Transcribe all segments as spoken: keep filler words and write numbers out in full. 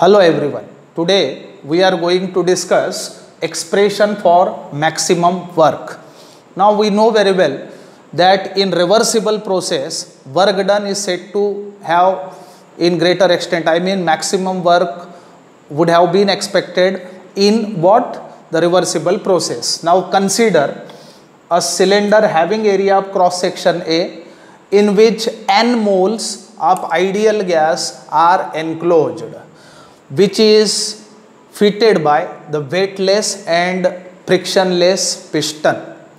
Hello everyone. Today we are going to discuss expression for maximum work. Now we know very well that in reversible process work done is said to have in greater extent, I mean maximum work would have been expected in what? The reversible process. Now consider a cylinder having area of cross section A in which n moles of ideal gas are enclosed, which is fitted by the weightless and frictionless piston.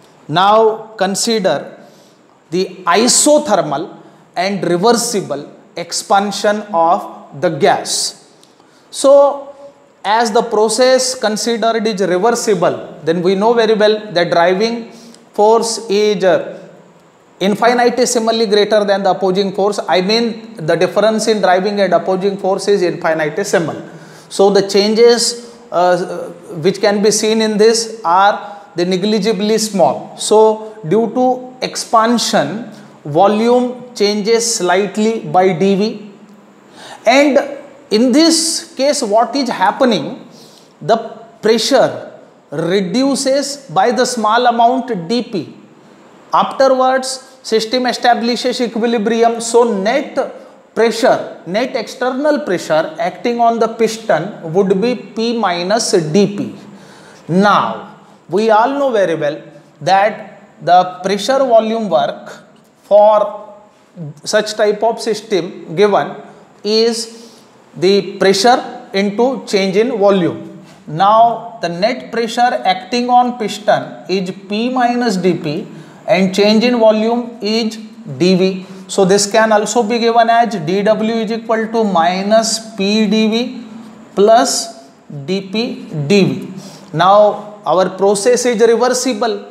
Now consider the isothermal and reversible expansion of the gas. So as the process considered is reversible, then we know very well that driving force is infinitesimally greater than the opposing force. I mean the difference in driving and opposing force is infinitesimal. So the changes uh, which can be seen in this are the negligibly small. So due to expansion, volume changes slightly by dV, and in this case what is happening, the pressure reduces by the small amount dP. Afterwards system establishes equilibrium, so net pressure, net external pressure acting on the piston would be P minus dP. Now we all know very well that the pressure volume work for such type of system given is the pressure into change in volume. Now the net pressure acting on piston is P minus dP and change in volume is dV. So this can also be given as dW is equal to minus P dV plus dP dV. Now our process is reversible,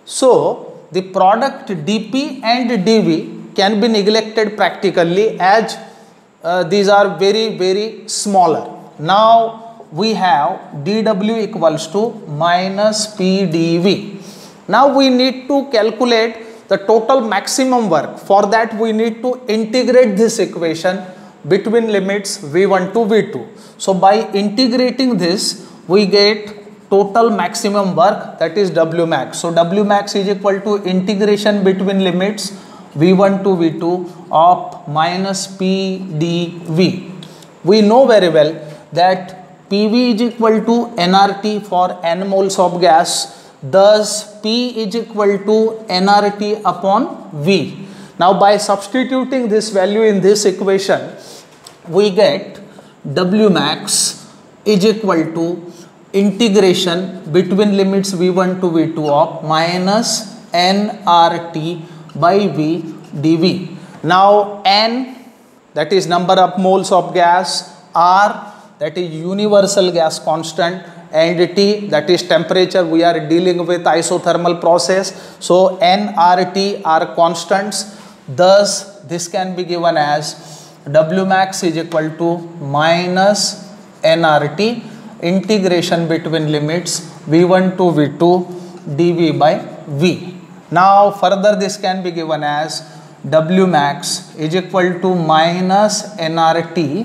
so the product dP and dV can be neglected practically, as uh, these are very very smaller. Now we have dW equals to minus P dV. Now we need to calculate the total maximum work. For that we need to integrate this equation between limits V one to V two. So by integrating this we get total maximum work, that is W max. So W max is equal to integration between limits V one to V two of minus P dV. We know very well that P V is equal to N R T for n moles of gas. Thus P is equal to N R T upon V. Now by substituting this value in this equation, we get W max is equal to integration between limits V one to V two of minus N R T by V dV. Now N, that is number of moles of gas, R, that is universal gas constant, and T, that is temperature. We are dealing with isothermal process, so N, R, T are constants. Thus this can be given as W max is equal to minus N R T integration between limits V one to V two dV by V. Now further this can be given as W max is equal to minus N R T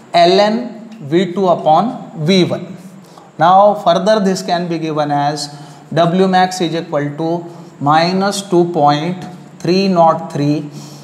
ln V two upon V one. Now further this can be given as W max is equal to minus two point three zero three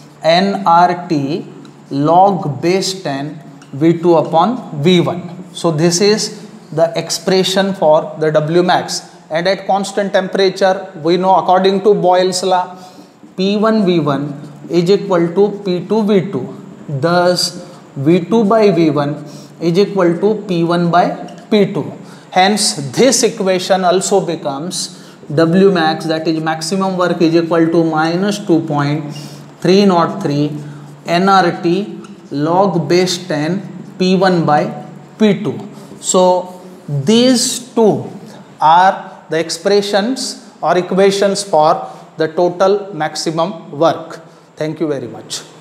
N R T log base ten V two upon V one. So this is the expression for the W max, and at constant temperature we know according to Boyle's law P one V one is equal to P two V two. Thus V two by V one is equal to P one by P two. Hence this equation also becomes W max, that is maximum work, is equal to minus two point three zero three N R T log base ten P one by P two. So these two are the expressions or equations for the total maximum work. Thank you very much.